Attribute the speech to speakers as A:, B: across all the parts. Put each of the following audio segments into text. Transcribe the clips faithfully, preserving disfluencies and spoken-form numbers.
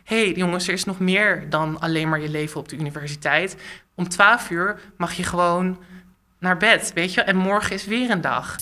A: hé hey, jongens, er is nog meer dan alleen maar je leven op de universiteit. Om twaalf uur mag je gewoon naar bed, weet je? En morgen is weer een dag.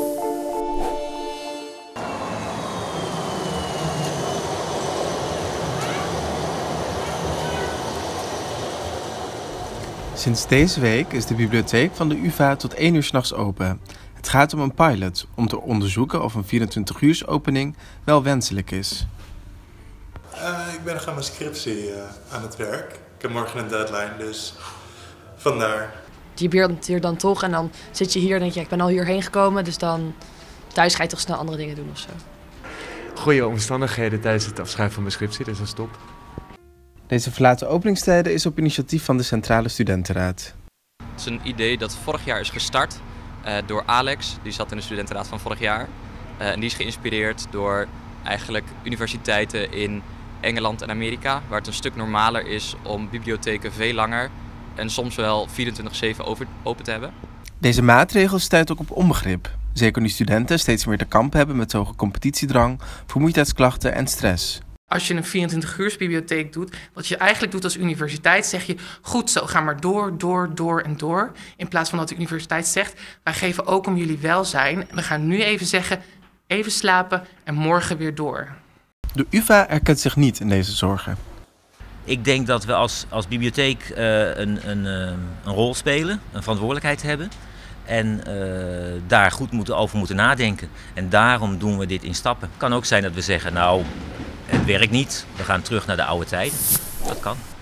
B: Sinds deze week is de bibliotheek van de U vA tot één uur 's nachts open. Het gaat om een pilot om te onderzoeken of een vierentwintig uurs opening wel wenselijk is.
C: Uh, ik ben nog aan mijn scriptie uh, aan het werk. Ik heb morgen een deadline, dus vandaar.
D: Je bent hier dan toch en dan zit je hier en denk je, ik ben al hierheen gekomen, dus dan thuis ga je toch snel andere dingen doen of zo.
E: Goede omstandigheden tijdens het afschrijven van mijn scriptie, dus dat is top.
B: Deze verlaten openingstijden is op initiatief van de Centrale Studentenraad.
F: Het is een idee dat vorig jaar is gestart uh, door Alex, die zat in de studentenraad van vorig jaar. Uh, en die is geïnspireerd door eigenlijk universiteiten in Engeland en Amerika, waar het een stuk normaler is om bibliotheken veel langer en soms wel vierentwintig zeven open te hebben.
B: Deze maatregel stuit ook op onbegrip. Zeker nu studenten steeds meer te kampen hebben met hoge competitiedrang, vermoeidheidsklachten en stress.
A: Als je een vierentwintig uurs bibliotheek doet, wat je eigenlijk doet als universiteit, zeg je, goed zo, ga maar door, door, door en door. In plaats van dat de universiteit zegt, wij geven ook om jullie welzijn. We gaan nu even zeggen, even slapen en morgen weer door.
B: De U vA herkent zich niet in deze zorgen.
G: Ik denk dat we als, als bibliotheek uh, een, een, uh, een rol spelen, een verantwoordelijkheid hebben. En uh, daar goed moeten, over moeten nadenken. En daarom doen we dit in stappen. Het kan ook zijn dat we zeggen, nou, het werkt niet. We gaan terug naar de oude tijden. Dat kan.